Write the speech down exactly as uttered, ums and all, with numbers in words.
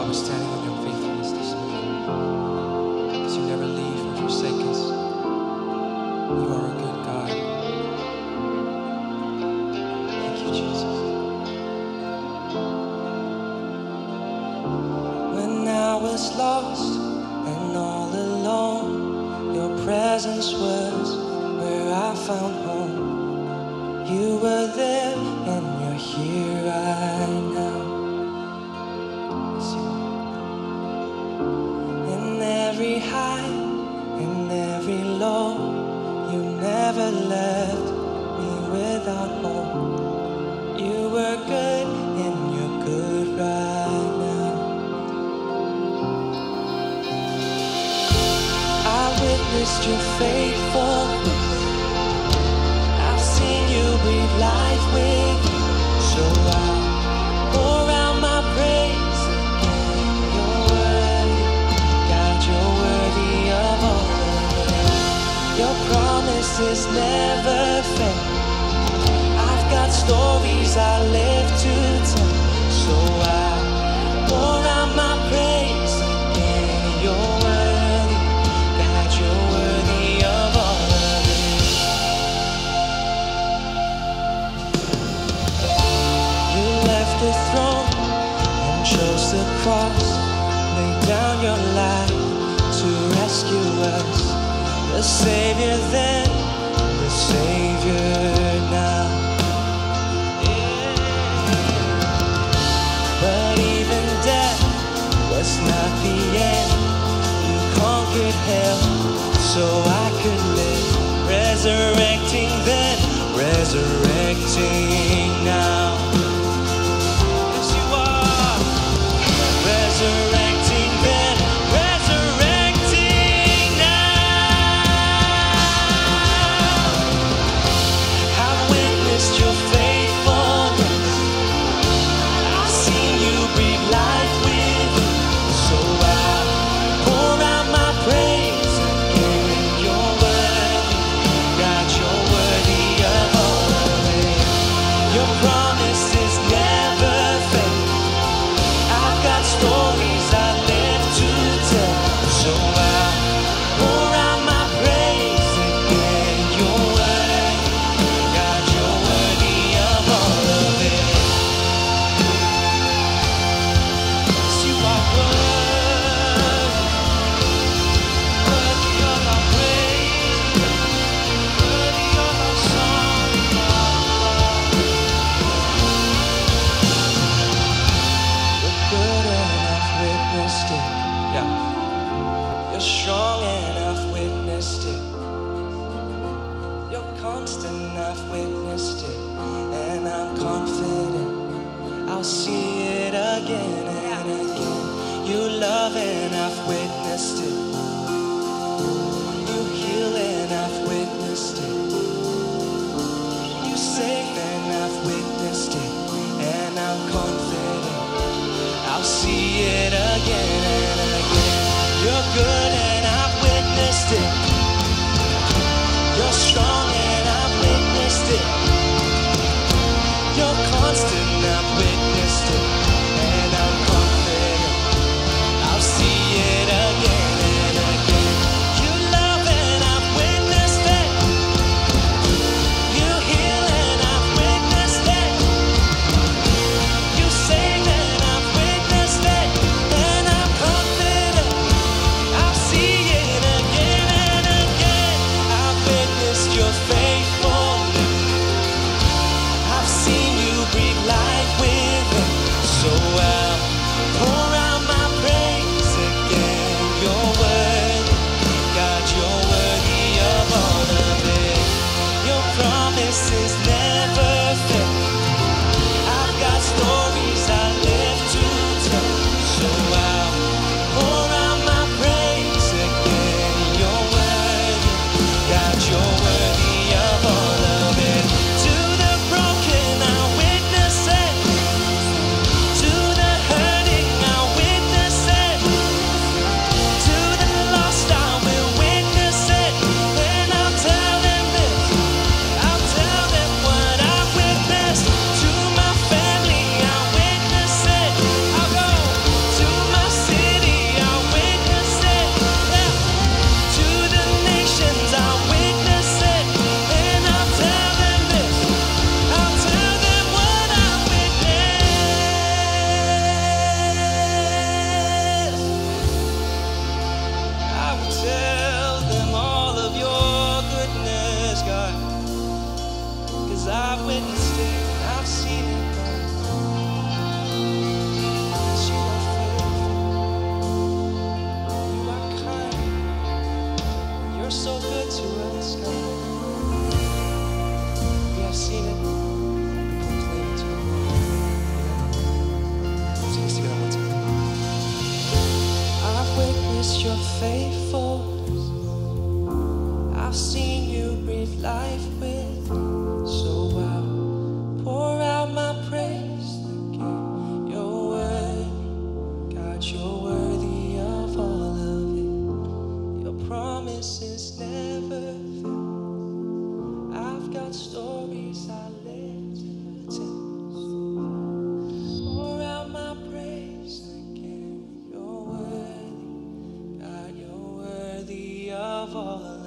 we're standing on your faithfulness this morning. Because you never leave or forsake us. You are a good God. Thank you, Jesus. When I was lost and all alone, your presence was where I found home. You were there and you're here right now. Yes, you are. In every high, in every low, you never left me without hope. You were good and you're good right now. I witnessed your faithfulness. I've seen you breathe life with you. So I'll pour out my praise again. You're worthy, God, you're worthy of all of it. Your promises never fail. I've got stories I live to tell. So I'll pour out my praise again. You're worthy, God, you're worthy of all of it. You left the throne and chose the cross, laid down your life to rescue us. The Savior then, the Savior now. Yeah. But even death was not the end. You conquered hell so I could live. Resurrecting then, resurrecting now. Yes, you are. Resurrecting then, resurrecting now. I've witnessed your faithfulness. I've seen you breathe life with you. So I'll pour out my praise again. You're worthy, God, you're worthy of all of it. Your promises never fail. I've got stories I live to tell. So I'll pour out my praise again. You're worthy, God, you're worthy of all of it. Yes, you are worthy, worthy of our praise, worthy of our song. You're good and I've witnessed it. Yeah. You're strong and I've witnessed it. You're constant, I've witnessed it. And I'm confident I'll see it again and again. You love and I've witnessed it. You heal and I've witnessed it. You save and I've witnessed it. And I'm confident I'll see it again and again. You're good and I've witnessed it. You're strong and I've witnessed it. You're constant, I've witnessed it. And I'm confident I'll see it again and again. You love and I've witnessed it. You heal and I've witnessed it. You save and I've witnessed it. And I'm confident I'll faithfulness. I've seen you breathe life with me. So I'll pour out my praise again. You're worthy, God, you're worthy of all of it. Your promises never fail. I've got stories I live to tell. Pour out my praise again. You're worthy, God, you're worthy of all.